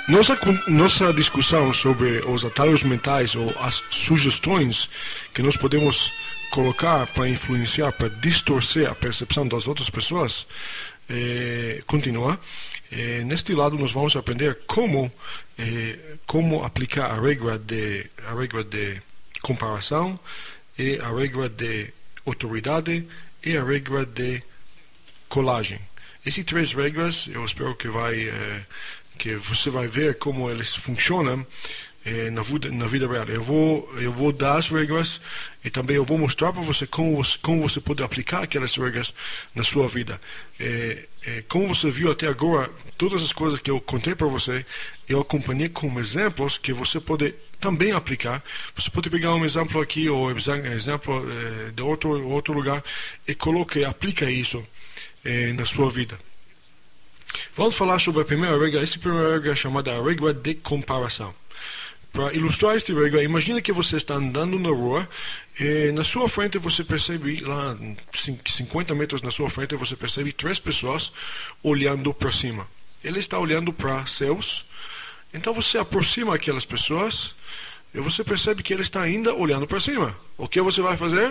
Nossa discussão sobre os atalhos mentais ou as sugestões que nós podemos colocar para influenciar, para distorcer a percepção das outras pessoas, continua. Neste lado nós vamos aprender como aplicar a regra de comparação, e a regra de autoridade e a regra de colagem. Essas três regras eu espero que você vai ver como eles funcionam na vida real. Eu vou dar as regras e também eu vou mostrar para você como você pode aplicar aquelas regras na sua vida. Como você viu até agora, todas as coisas que eu contei para você, eu acompanhei com exemplos que você pode também aplicar. Você pode pegar um exemplo aqui ou exemplo de outro lugar e aplica isso na sua vida. Vamos falar sobre a primeira regra. Essa primeira regra é chamada a regra de comparação. Para ilustrar esta regra, imagine que você está andando na rua e na sua frente você percebe, lá 50 metros na sua frente, você percebe três pessoas olhando para cima. Ele está olhando para céus. Então você aproxima aquelas pessoas e você percebe que ele está ainda olhando para cima. O que você vai fazer?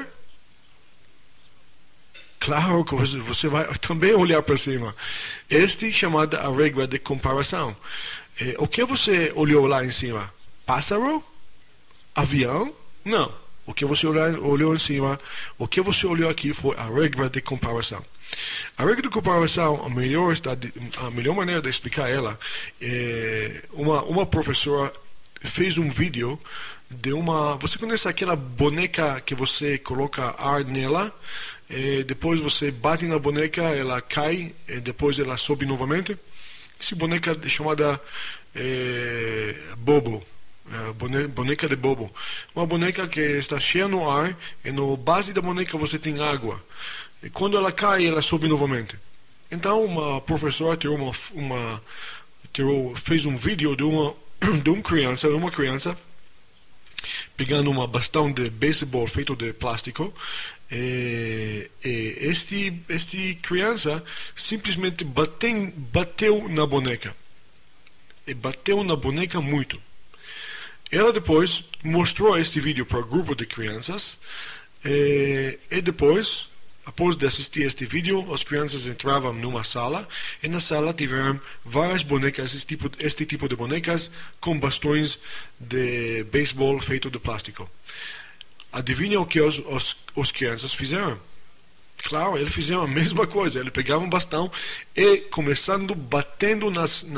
Claro que você vai também olhar para cima. Esta é chamada a regra de comparação. O que você olhou lá em cima? Pássaro? Avião? Não. O que você olhou em cima, o que você olhou aqui foi a regra de comparação. A regra de comparação, a melhor maneira de explicar ela, uma professora fez um vídeo de você conhece aquela boneca que você coloca ar nela, depois você bate na boneca, ela cai, depois ela sobe novamente? Essa boneca é chamada Bobo. Boneca de Bobo. Uma boneca que está cheia no ar e na base da boneca você tem água. E quando ela cai, ela sobe novamente. Então uma professora fez um vídeo de uma criança pegando uma bastão de beisebol feito de plástico. Este criança simplesmente bateu na boneca. E bateu na boneca muito. Ela depois mostrou este vídeo para um grupo de crianças e depois, após de assistir este vídeo, as crianças entravam numa sala e na sala tiveram várias bonecas, este tipo de bonecas com bastões de beisebol feito de plástico. Adivinha o que os crianças fizeram? Claro, eles fizeram a mesma coisa. Eles pegavam um bastão e começando batendo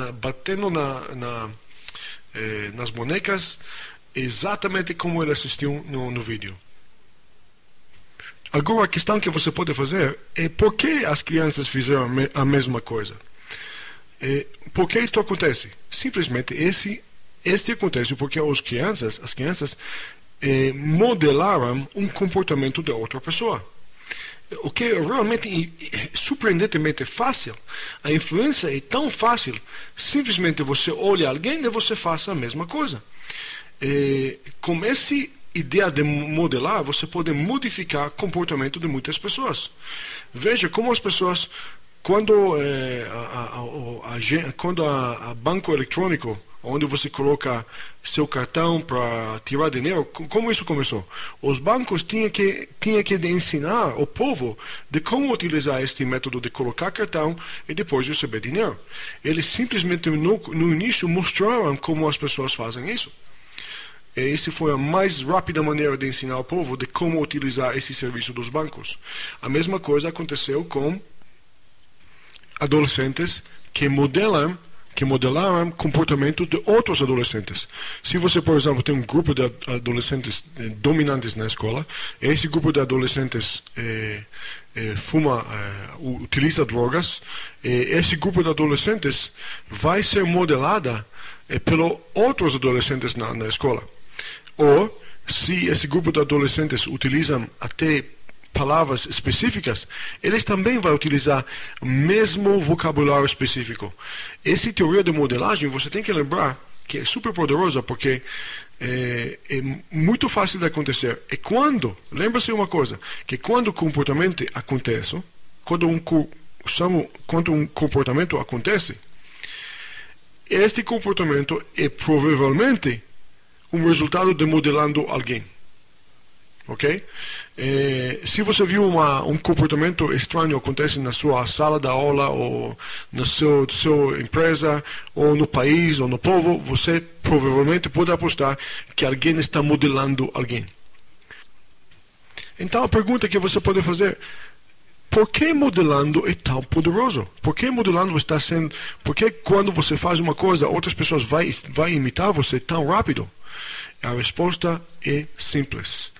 nas bonecas, exatamente como ele assistiu no vídeo. Agora a questão que você pode fazer é por que as crianças fizeram a mesma coisa? Por que isso acontece? Simplesmente este acontece porque as crianças modelaram um comportamento de outra pessoa. O que é realmente surpreendentemente fácil. A influência é tão fácil. Simplesmente você olha alguém e você faz a mesma coisa. Com essa ideia de modelar, você pode modificar o comportamento de muitas pessoas. Veja como as pessoas, quando a banco eletrônico, onde você coloca seu cartão para tirar dinheiro, como isso começou? Os bancos tinham que ensinar o povo de como utilizar este método de colocar cartão e depois receber dinheiro. Eles simplesmente no início mostraram como as pessoas fazem isso. E essa foi a mais rápida maneira de ensinar o povo de como utilizar esse serviço dos bancos. A mesma coisa aconteceu com adolescentes que modelaram comportamento de outros adolescentes. Se você, por exemplo, tem um grupo de adolescentes dominantes na escola, esse grupo de adolescentes utiliza drogas, esse grupo de adolescentes vai ser modelada pelos outros adolescentes na escola. Ou, se esse grupo de adolescentes utilizam até palavras específicas, eles também vão utilizar o mesmo vocabulário específico. Essa teoria de modelagem, você tem que lembrar que é super poderosa, porque é muito fácil de acontecer. E lembra-se uma coisa, que quando o comportamento acontece, quando um comportamento acontece, Este comportamento é provavelmente um resultado de modelando alguém. Ok? Se você viu um comportamento estranho acontece na sua sala da aula, ou na sua empresa, ou no país, ou no povo, você provavelmente pode apostar que alguém está modelando alguém. Então a pergunta que você pode fazer: por que modelando é tão poderoso? Por que modelando está sendo... Por que quando você faz uma coisa, outras pessoas vai imitar você tão rápido? A resposta é simples.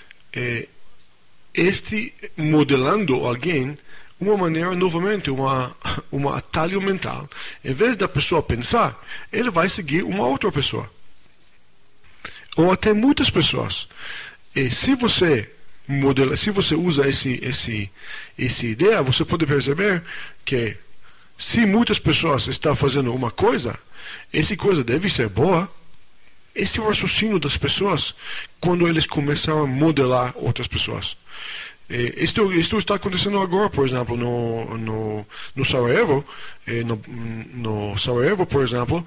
Este modelando alguém, uma maneira, novamente, um atalho mental. Em vez da pessoa pensar, ele vai seguir uma outra pessoa. Ou até muitas pessoas. E se você usa essa ideia, você pode perceber que se muitas pessoas estão fazendo uma coisa, essa coisa deve ser boa. Esse é o raciocínio das pessoas quando eles começam a modelar outras pessoas. Isto está acontecendo agora, por exemplo, no Sarajevo. No Sarajevo, por exemplo,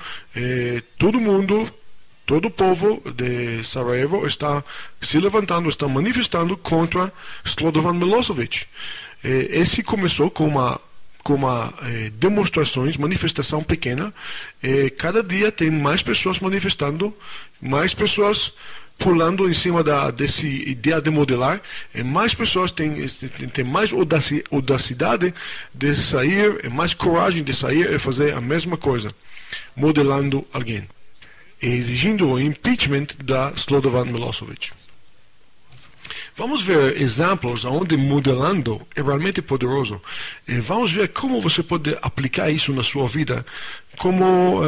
todo o povo de Sarajevo está se levantando, está manifestando contra Slobodan Milosevic. Esse começou com uma demonstrações, manifestação pequena. Cada dia tem mais pessoas manifestando, mais pessoas pulando em cima dessa ideia de modelar, e mais pessoas têm mais audacidade de sair, mais coragem de sair e fazer a mesma coisa, modelando alguém, exigindo o impeachment da Slobodan Milosevic. Vamos ver exemplos onde modelando é realmente poderoso. Vamos ver como você pode aplicar isso na sua vida como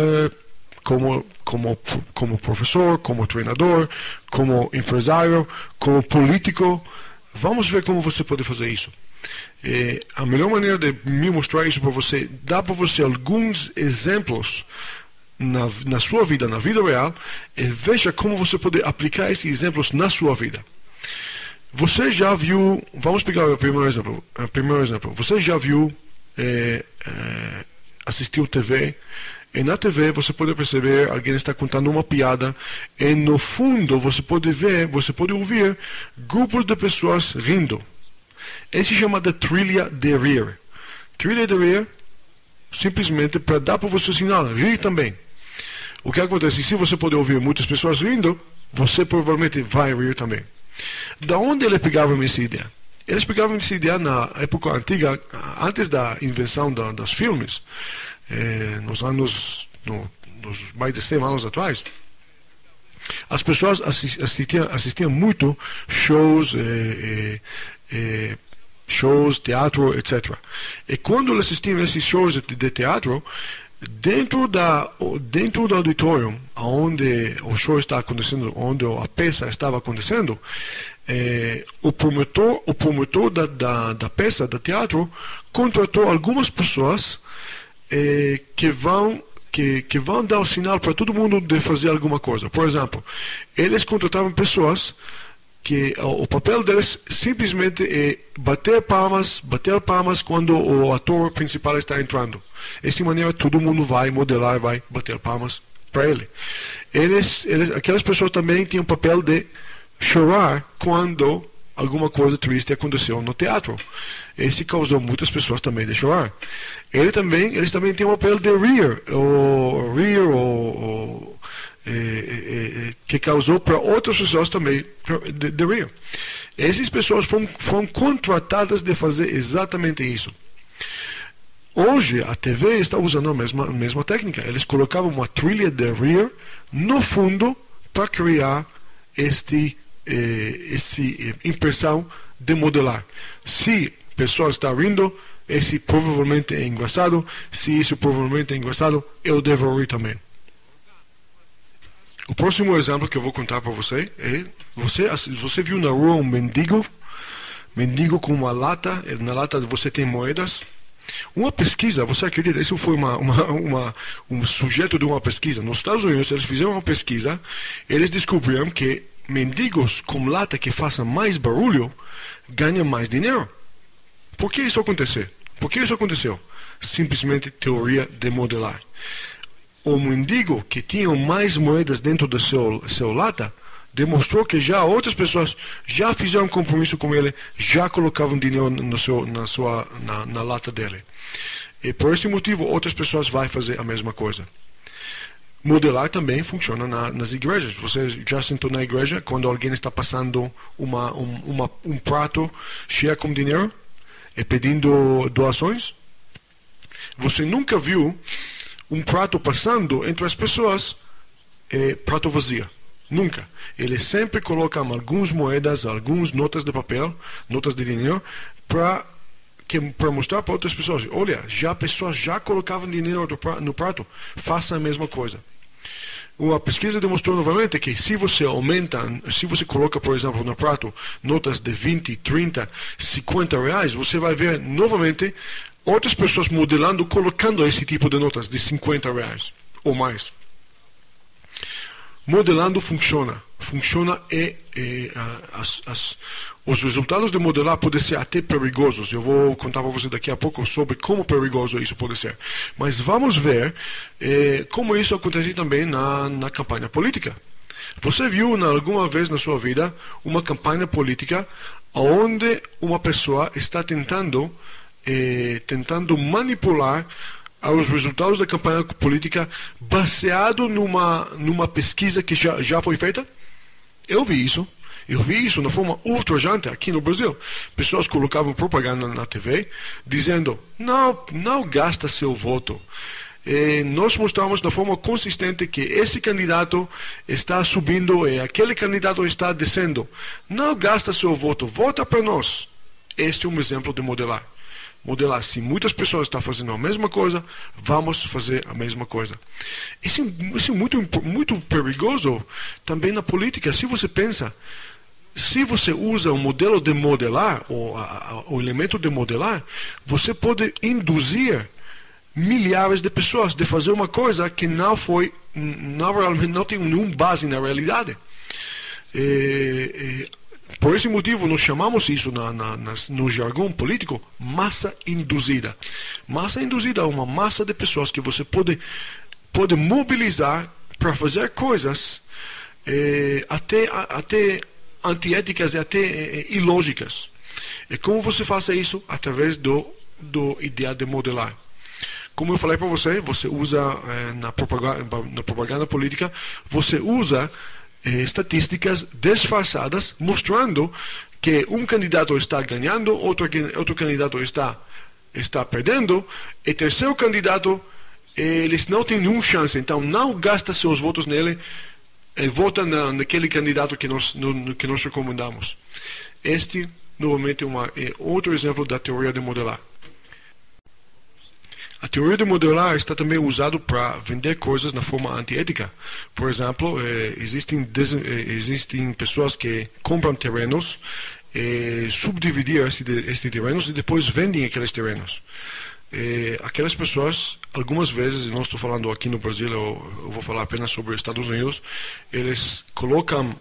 professor, como treinador, como empresário, como político. Vamos ver como você pode fazer isso. A melhor maneira de me mostrar isso para você, dar para você alguns exemplos na sua vida, na vida real, e veja como você pode aplicar esses exemplos na sua vida. Você já viu, vamos pegar o primeiro exemplo. Você já viu, assistiu TV, e na TV você pode perceber alguém está contando uma piada, e no fundo você pode ouvir grupos de pessoas rindo. Esse se chama de trilha de rir. Trilha de rir, simplesmente para dar para você sinal, rir também. O que acontece? Se você pode ouvir muitas pessoas rindo, você provavelmente vai rir também. Da onde eles pegavam essa ideia? Eles pegavam essa ideia na época antiga, antes da invenção dos filmes, nos mais de 100 anos atrás. As pessoas assistiam muito shows, teatro, etc. E quando eles assistiam esses shows de teatro, dentro do auditório onde o show está acontecendo, onde a peça estava acontecendo, o promotor da peça, do teatro, contratou algumas pessoas que vão dar o sinal para todo mundo de fazer alguma coisa. Por exemplo, eles contratavam pessoas que o papel deles simplesmente é bater palmas quando o ator principal está entrando. Dessa maneira todo mundo vai modelar, vai bater palmas para ele. Aquelas pessoas também tinham o papel de chorar quando alguma coisa triste aconteceu no teatro. Esse causou muitas pessoas também de chorar. Eles também têm o papel de rir, que causou para outras pessoas também de rir. Essas pessoas foram contratadas de fazer exatamente isso. Hoje a TV está usando a mesma técnica. Eles colocavam uma trilha de rir no fundo para criar essa impressão de modelar. Se a pessoa está rindo, esse provavelmente é engraçado. Se isso provavelmente é engraçado, eu devo rir também. O próximo exemplo que eu vou contar para você é: você viu na rua um mendigo com uma lata, na lata você tem moedas. Uma pesquisa, você acredita, isso foi um sujeito de uma pesquisa. Nos Estados Unidos, eles fizeram uma pesquisa, eles descobriram que mendigos com lata que façam mais barulho ganham mais dinheiro. Por que isso aconteceu? Simplesmente teoria de modelar. o mendigo que tinha mais moedas dentro do seu lata demonstrou que já outras pessoas já fizeram compromisso com ele, já colocavam dinheiro na lata dele. E por esse motivo outras pessoas vão fazer a mesma coisa. Modelar também funciona nas igrejas. Você já sentou na igreja quando alguém está passando um prato cheio com dinheiro e pedindo doações? Você nunca viu um prato passando entre as pessoas prato vazio. Nunca. Eles sempre colocam algumas moedas, algumas notas de papel, notas de dinheiro, para mostrar para outras pessoas, olha, pessoas já colocavam dinheiro no prato, faça a mesma coisa. Uma pesquisa demonstrou novamente que se você coloca, por exemplo, no prato notas de 20, 30, 50 reais, você vai ver novamente outras pessoas modelando, colocando esse tipo de notas de 50 reais ou mais. Modelando funciona os resultados de modelar podem ser até perigosos. Eu vou contar para você daqui a pouco sobre como perigoso isso pode ser. Mas vamos ver como isso acontece também na campanha política. Você viu alguma vez na sua vida uma campanha política onde uma pessoa está tentando manipular os resultados da campanha política baseado numa pesquisa que já foi feita? Eu vi isso de uma forma ultrajante aqui no Brasil. Pessoas colocavam propaganda na TV dizendo, não gasta seu voto. Nós mostramos de forma consistente que esse candidato está subindo e aquele candidato está descendo. Não gasta seu voto, vota para nós. Este é um exemplo de modelar. Se muitas pessoas estão fazendo a mesma coisa, vamos fazer a mesma coisa. Isso é muito perigoso também na política. Se você pensa, se você usa o modelo de modelar, o elemento de modelar, você pode induzir milhares de pessoas de fazer uma coisa que não tem nenhuma base na realidade. Por esse motivo, nós chamamos isso no jargão político massa induzida. Massa induzida é uma massa de pessoas que você pode mobilizar para fazer coisas até antiéticas e até ilógicas. E como você faz isso? Através do ideia de modelar. Como eu falei para você, você usa na propaganda política, você usa estatísticas disfarçadas mostrando que um candidato está ganhando, outro candidato está perdendo, e terceiro candidato eles não têm nenhuma chance, então não gasta seus votos nele, vota naquele candidato que nós recomendamos. Este, novamente, é outro exemplo da teoria de modelar. A teoria de modelar está também usada para vender coisas na forma antiética. Por exemplo, existem pessoas que compram terrenos, subdividem esses terrenos e depois vendem aqueles terrenos. Aquelas pessoas, algumas vezes, não estou falando aqui no Brasil, eu vou falar apenas sobre os Estados Unidos, eles colocam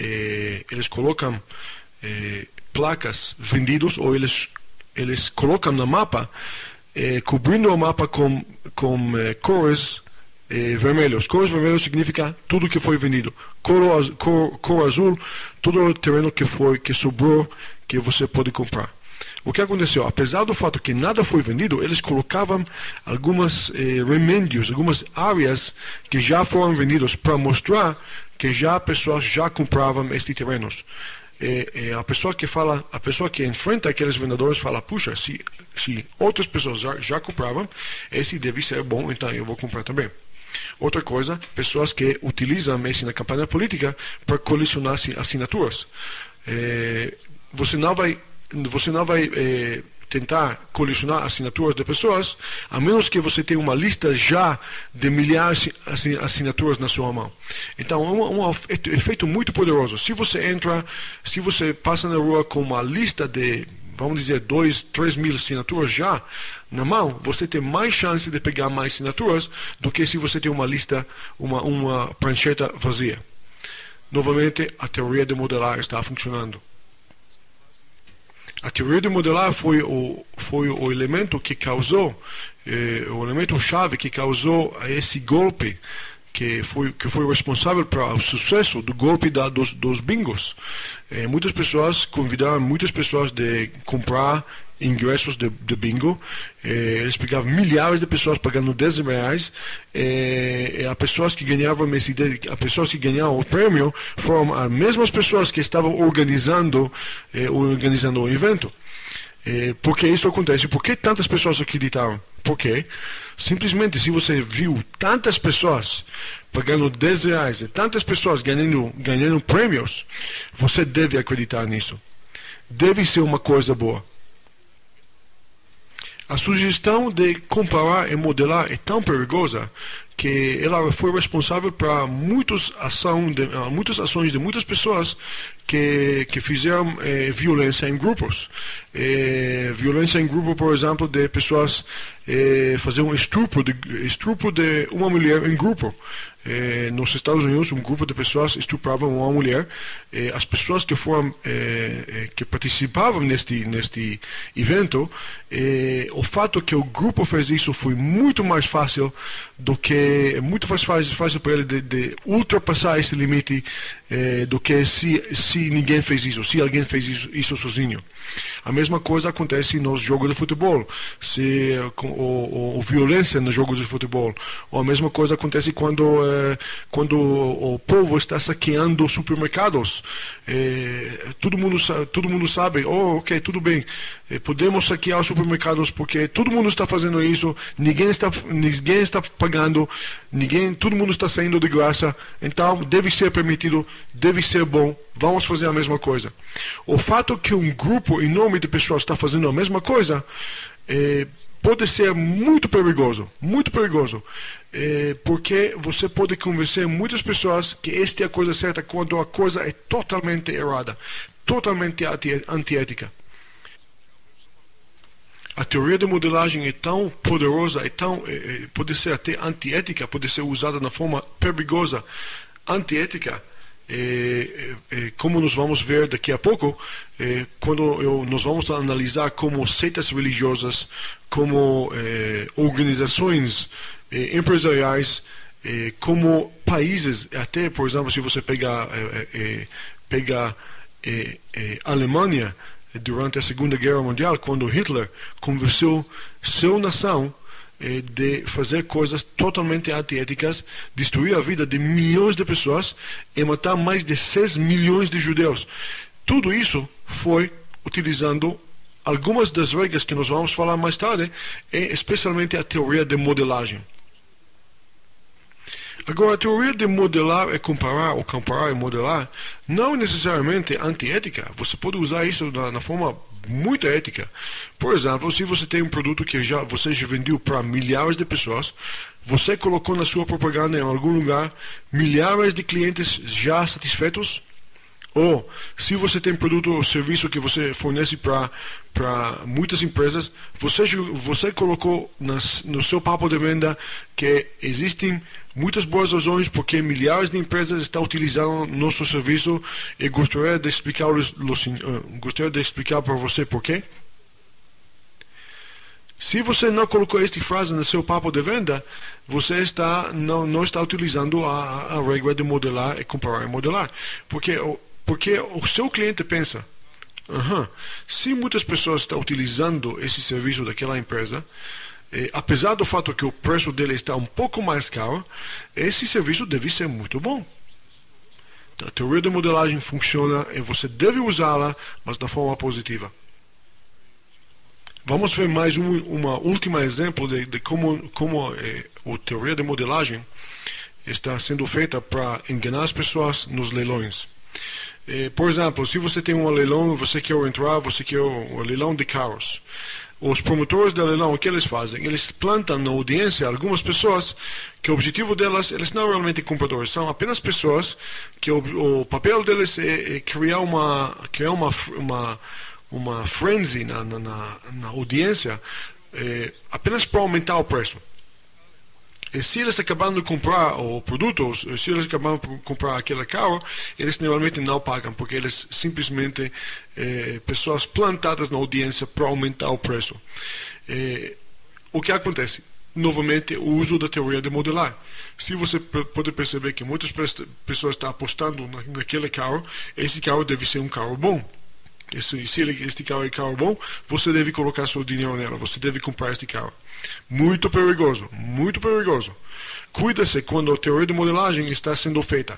placas vendidas, ou eles colocam no mapa, cobrindo o mapa com cores vermelhos. Cores vermelhos significa tudo que foi vendido. Cor azul, todo o terreno que sobrou, que você pode comprar. O que aconteceu? Apesar do fato que nada foi vendido, eles colocavam alguns remédios, algumas áreas que já foram vendidos para mostrar que pessoas já compravam estes terrenos. A pessoa que enfrenta aqueles vendedores fala, puxa, se outras pessoas já compravam, esse deve ser bom, então eu vou comprar também. Outra coisa, pessoas que utilizam isso na campanha política para colecionar assinaturas. Você não vai tentar colecionar assinaturas de pessoas, a menos que você tenha uma lista já de milhares de assinaturas na sua mão. Então, é um efeito muito poderoso. Se você passa na rua com uma lista de, vamos dizer, 2, 3 mil assinaturas já na mão, você tem mais chance de pegar mais assinaturas do que se você tem uma lista, uma prancheta vazia. Novamente, a teoria de modelar está funcionando. A teoria de modelar foi foi o elemento que causou, o elemento chave que causou esse golpe, que foi responsável para o sucesso do golpe dos bingos. Muitas pessoas convidaram muitas pessoas de comprar ingressos de bingo. Eles pegavam milhares de pessoas pagando R$10. As pessoas que ganhavam o prêmio foram as mesmas pessoas que estavam organizando o evento. Por que isso acontece? Por que tantas pessoas acreditaram? Porque simplesmente, se você viu tantas pessoas pagando R$10 e tantas pessoas ganhando prêmios, você deve acreditar nisso. Deve ser uma coisa boa. A sugestão de comparar e modelar é tão perigosa que ela foi responsável para muitas ações de muitas pessoas que fizeram violência em grupos. Violência em grupo, por exemplo, de pessoas fazer um estupro de uma mulher em grupo. Nos Estados Unidos, um grupo de pessoas estupravam uma mulher. As pessoas que participavam neste evento, o fato que o grupo fez isso foi muito mais fácil para ele de ultrapassar esse limite do que se ninguém fez isso, se alguém fez isso sozinho. A mesma coisa acontece nos jogos de futebol, ou violência nos jogos de futebol. Ou a mesma coisa acontece quando o povo está saqueando supermercados. Todo mundo sabe, ok, tudo bem, podemos saquear os supermercados porque todo mundo está fazendo isso, ninguém está pagando, todo mundo está saindo de graça, então deve ser permitido, deve ser bom, vamos fazer a mesma coisa. O fato que um grupo enorme de pessoas está fazendo a mesma coisa pode ser muito perigoso, porque você pode convencer muitas pessoas que esta é a coisa certa quando a coisa é totalmente errada, totalmente antiética. A teoria de modelagem é tão poderosa, pode ser até antiética, pode ser usada de forma perigosa, antiética, como nós vamos ver daqui a pouco, quando nós vamos analisar como seitas religiosas, como organizações empresariais, como países, até, por exemplo, se você pega a Alemanha, durante a Segunda Guerra Mundial, quando Hitler convenceu sua nação de fazer coisas totalmente antiéticas, destruir a vida de milhões de pessoas e matar mais de 6 milhões de judeus. Tudo isso foi utilizando algumas das regras que nós vamos falar mais tarde, e especialmente a teoria de modelagem. Agora, a teoria de modelar e comparar, ou comparar e modelar, não é necessariamente antiética. Você pode usar isso na forma muito ética. Por exemplo, se você tem um produto que você já vendeu para milhares de pessoas, você colocou na sua propaganda em algum lugar milhares de clientes já satisfeitos, ou se você tem produto ou serviço que você fornece para muitas empresas, você colocou no seu papo de venda que existem muitas boas razões porque milhares de empresas estão utilizando nosso serviço, e gostaria de explicar para você por quê. Se você não colocou esta frase no seu papo de venda, você não está utilizando a regra de modelar e comparar e modelar. Porque o seu cliente pensa, se muitas pessoas estão utilizando esse serviço daquela empresa, apesar do fato que o preço dele está um pouco mais caro, esse serviço deve ser muito bom. A teoria de modelagem funciona e você deve usá-la, mas da forma positiva. Vamos ver mais uma última exemplo de como a teoria de modelagem está sendo feita para enganar as pessoas nos leilões. Por exemplo, se você tem um leilão, você quer um leilão de carros. Os promotores do leilão, o que eles fazem? Eles plantam na audiência algumas pessoas que o objetivo delas, eles não realmente compradores, são apenas pessoas que o papel deles é criar uma frenzy na audiência, apenas para aumentar o preço. se eles acabam de comprar o produto, se eles acabam de comprar aquele carro, eles normalmente não pagam, porque eles simplesmente pessoas plantadas na audiência para aumentar o preço. O que acontece? Novamente, o uso da teoria de modelar. Se você pode perceber que muitas pessoas estão apostando naquele carro, esse carro deve ser um carro bom. Se este carro é carro bom, você deve colocar seu dinheiro nela, você deve comprar este carro. Muito perigoso, muito perigoso. Cuida-se quando a teoria de modelagem está sendo feita.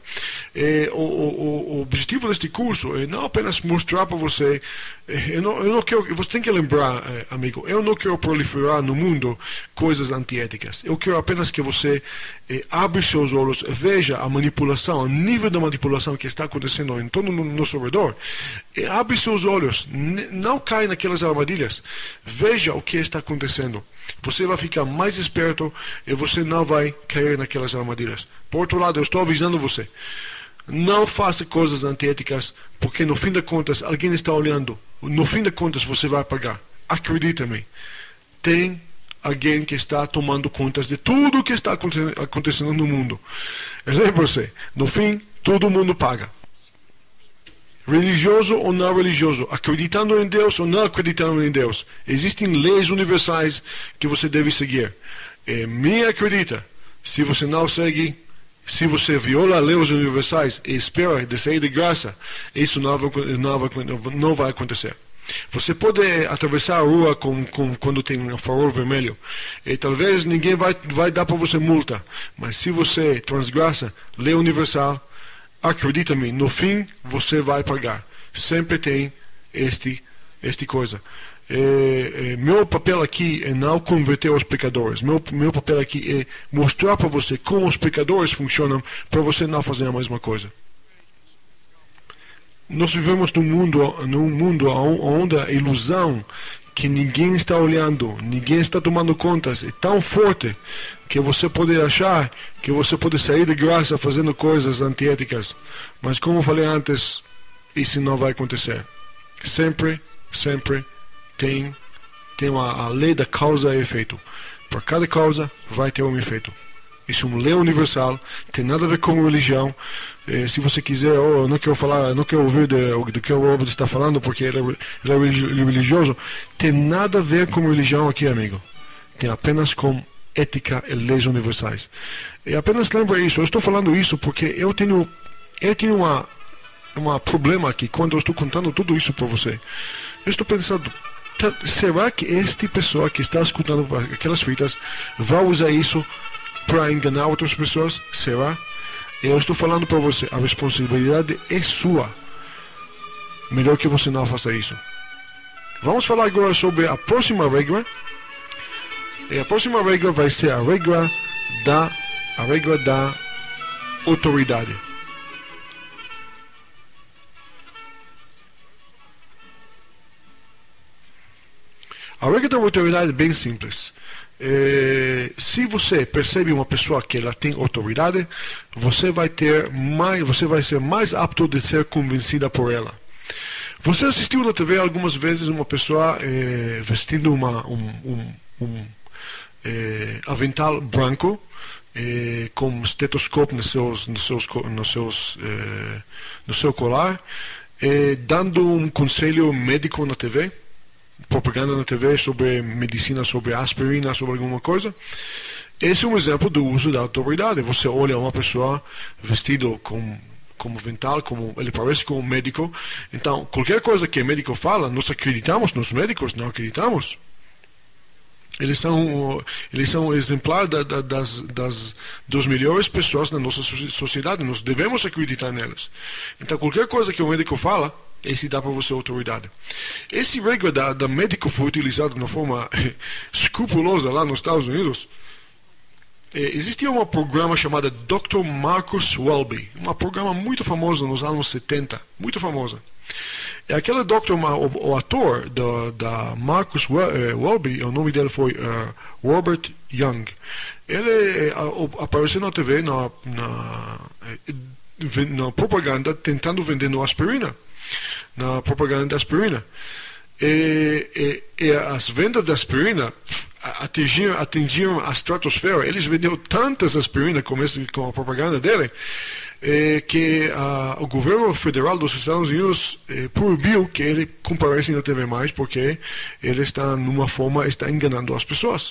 O objetivo deste curso é não apenas mostrar para você. Eu não quero, você tem que lembrar, amigo, eu não quero proliferar no mundo coisas antiéticas. Eu quero apenas que você abra seus olhos, veja a manipulação, o nível da manipulação que está acontecendo em todo o nosso redor. Abre seus olhos, não caia naquelas armadilhas. Veja o que está acontecendo. Você vai ficar mais esperto e você não vai cair naquelas armadilhas. Por outro lado, eu estou avisando você. Não faça coisas antiéticas, porque no fim de contas, alguém está olhando. No fim de contas, você vai pagar. Acredita-me. Tem alguém que está tomando contas de tudo o que está acontecendo no mundo. Lembre-se, no fim, todo mundo paga. Religioso ou não religioso, acreditando em Deus ou não acreditando em Deus, existem leis universais que você deve seguir. Me acredita, se você não segue, se você viola leis universais e espera de sair de graça, isso não vai acontecer. Você pode atravessar a rua quando tem um farol vermelho, e talvez ninguém vai dar para você multa, mas se você transgressa lei universal, acredita-me, no fim você vai pagar. Sempre tem este coisa. Meu papel aqui é não converter os pecadores. Meu papel aqui é mostrar para você como os pecadores funcionam, para você não fazer a mesma coisa. Nós vivemos num mundo onde a ilusão que ninguém está olhando, ninguém está tomando contas, é tão forte que você pode achar que você pode sair de graça fazendo coisas antiéticas. Mas como eu falei antes, isso não vai acontecer. Sempre tem a lei da causa e efeito. Por cada causa vai ter um efeito. Isso é uma lei universal, tem nada a ver com religião. Se você quiser, eu não quero falar, não quero ouvir do que o Robert está falando, porque ele é religioso. Tem nada a ver com religião aqui, amigo. Tem apenas com ética e leis universais. E apenas lembra isso. Eu estou falando isso porque eu tenho um problema aqui quando eu estou contando tudo isso para você. Eu estou pensando, será que esta pessoa que está escutando aquelas fitas vai usar isso para enganar outras pessoas? Será? Eu estou falando para você, a responsabilidade é sua. Melhor que você não faça isso. Vamos falar agora sobre a próxima regra. E a próxima regra vai ser a regra da autoridade. A regra da autoridade é bem simples. Se você percebe uma pessoa que ela tem autoridade, você vai ser mais apto de ser convencida por ela. Você assistiu na TV algumas vezes uma pessoa vestindo um avental branco com estetoscópio no seu colar, dando um conselho médico na TV, propaganda na TV sobre medicina, sobre aspirina, sobre alguma coisa. Esse é um exemplo do uso da autoridade. Você olha uma pessoa vestido como avental, ele parece como um médico. Então, qualquer coisa que o médico fala, nós acreditamos nos médicos, não acreditamos. Eles são exemplar das melhores pessoas na nossa sociedade. Nós devemos acreditar nelas. Então, qualquer coisa que o médico fala, esse dá para você autoridade. Essa regra da médico foi utilizada de uma forma escrupulosa lá nos Estados Unidos. Existia um programa chamado Dr. Marcus Welby, um programa muito famoso nos anos 70, muito famoso. E aquele o ator da Marcus Welby, o nome dele foi Robert Young. Ele apareceu na TV, na propaganda, tentando vender aspirina. Na propaganda da aspirina. E as vendas da aspirina, atingiram a estratosfera. Eles venderam tantas aspirinas com a propaganda dele, que o governo federal dos Estados Unidos proibiu que ele comparecesse na TV mais, porque ele está está enganando as pessoas.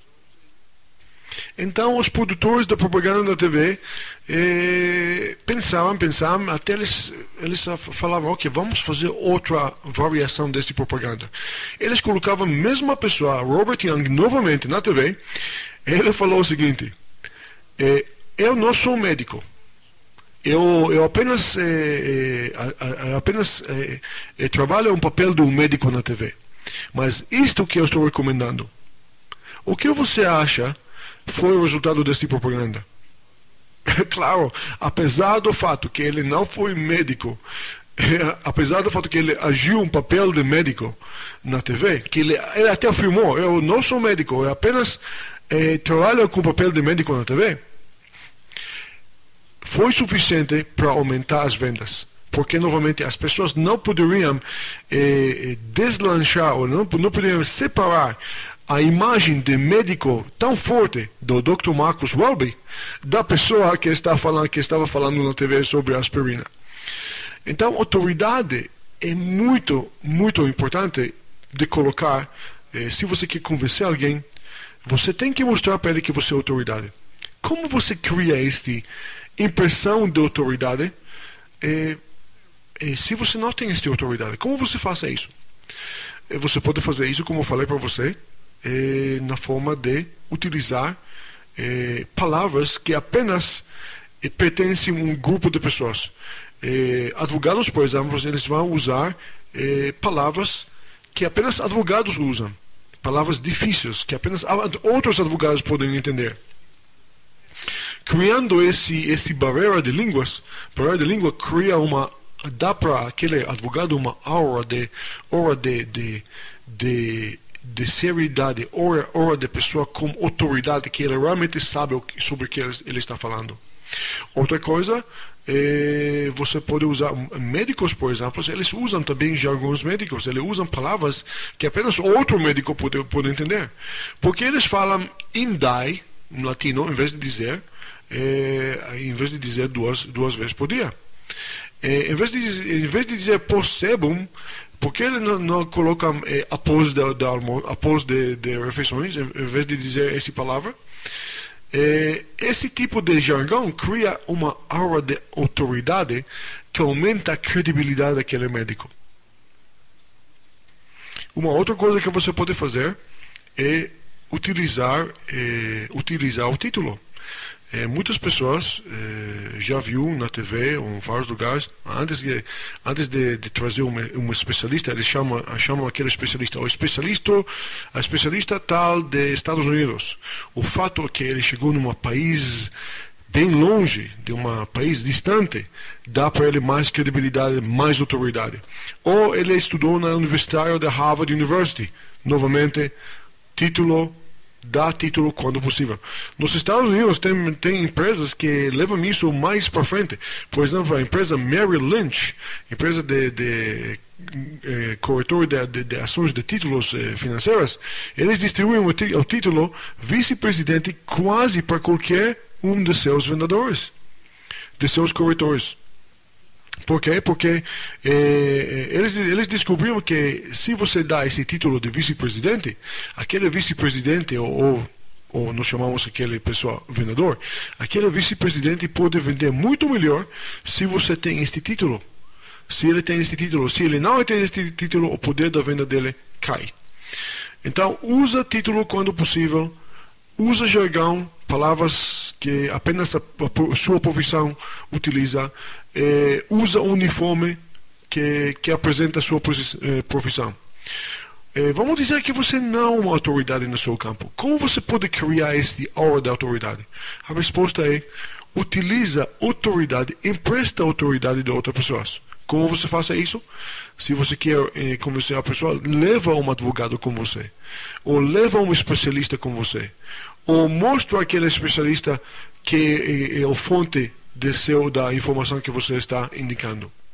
Então os produtores da propaganda da TV pensavam, até eles falavam, ok, vamos fazer outra variação dessa propaganda. Eles colocavam a mesma pessoa, Robert Young, novamente na TV. Ele falou o seguinte: eu não sou médico, eu apenas trabalho um papel de um médico na TV, mas isto que eu estou recomendando, o que você acha foi o resultado desta propaganda? Claro, apesar do fato que ele não foi médico, apesar do fato que ele agiu um papel de médico na TV, que ele até afirmou, eu não sou médico, eu apenas trabalho com papel de médico na TV, foi suficiente para aumentar as vendas. Porque, novamente, as pessoas não poderiam deslanchar, ou não poderiam separar a imagem de médico tão forte do Dr. Marcus Welby da pessoa que estava falando na TV sobre a aspirina. Então, autoridade é muito, muito importante de colocar. Se você quer convencer alguém, você tem que mostrar para ele que você é autoridade. Como você cria esta impressão de autoridade se você não tem esta autoridade? Como você faz isso? Você pode fazer isso, como eu falei para você, na forma de utilizar palavras que apenas pertencem a um grupo de pessoas. Advogados, por exemplo, eles vão usar palavras que apenas advogados usam, palavras difíceis que apenas outros advogados podem entender. Criando esse barreira de língua cria dá para aquele advogado uma aura de seriedade, aura de pessoa com autoridade, que ele realmente sabe sobre o que ele está falando. Outra coisa, você pode usar, médicos, por exemplo, eles usam também jargões médicos, eles usam palavras que apenas outro médico pode entender. Porque eles falam indai, em latino, em vez de dizer duas vezes por dia. Em vez de dizer post-sebum, por que eles não colocam após de refeições, em vez de dizer essa palavra? Esse tipo de jargão cria uma aura de autoridade que aumenta a credibilidade daquele médico. Uma outra coisa que você pode fazer é utilizar o título. Muitas pessoas já viu na TV ou em vários lugares, antes de trazer um especialista, eles chamam aquele especialista, a especialista tal de Estados Unidos. O fato é que ele chegou num país bem longe, de um país distante, dá para ele mais credibilidade, mais autoridade. Ou ele estudou na Universidade de Harvard University, novamente, dá título quando possível. Nos Estados Unidos tem empresas que levam isso mais para frente. Por exemplo, a empresa Merrill Lynch, empresa de corretor de ações de títulos financeiros, eles distribuem o título vice-presidente quase para qualquer um de seus vendedores, de seus corretores. Por quê? Porque eles descobriram que se você dá esse título de vice-presidente, aquele vice-presidente, ou nós chamamos aquele pessoal vendedor, aquele vice-presidente pode vender muito melhor se você tem este título. Se ele tem este título, se ele não tem este título, o poder da venda dele cai. Então, usa título quando possível, usa jargão, palavras que apenas a sua profissão utiliza, usa um uniforme que apresenta a sua profissão. Vamos dizer que você não é uma autoridade no seu campo. Como você pode criar este aura de autoridade? A resposta é: utiliza autoridade, empresta autoridade de outras pessoas. Como você faz isso? Se você quer convencer a pessoa, leva um advogado com você, ou leva um especialista com você, ou mostra aquele especialista que é a fonte da informação que você está indicando.